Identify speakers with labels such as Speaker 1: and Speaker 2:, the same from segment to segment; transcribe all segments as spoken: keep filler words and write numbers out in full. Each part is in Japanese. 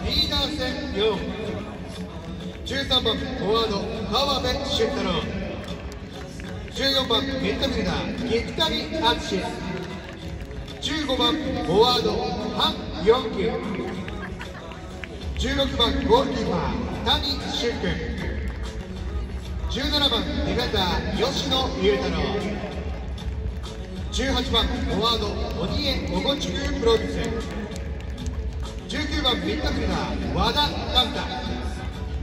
Speaker 1: リーダー戦よん、じゅうさんばんフォワード川辺俊太郎、じゅうよんばんミッドフィルダー菊谷敦、じゅうごばんフォワードハン・ヨンキ、じゅうろくばんゴールキーパー谷俊君、じゅうななばんディフェンダー吉野裕太郎、じゅうはちばんフォワード鬼江オゴチクプロビス、じゅうきゅうばんミッドフィルダー和田寛太、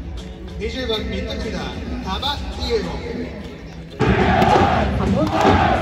Speaker 1: にじゅうばんミッドフィルダー玉井優吾。